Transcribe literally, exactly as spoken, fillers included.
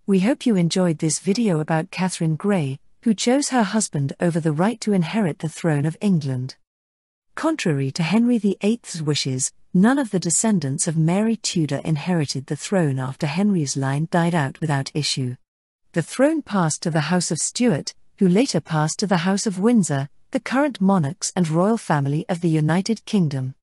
We hope you enjoyed this video about Katherine Grey, who chose her husband over the right to inherit the throne of England. Contrary to Henry the eighth's wishes, none of the descendants of Mary Tudor inherited the throne after Henry's line died out without issue. The throne passed to the House of Stuart, who later passed to the House of Windsor, the current monarchs and royal family of the United Kingdom.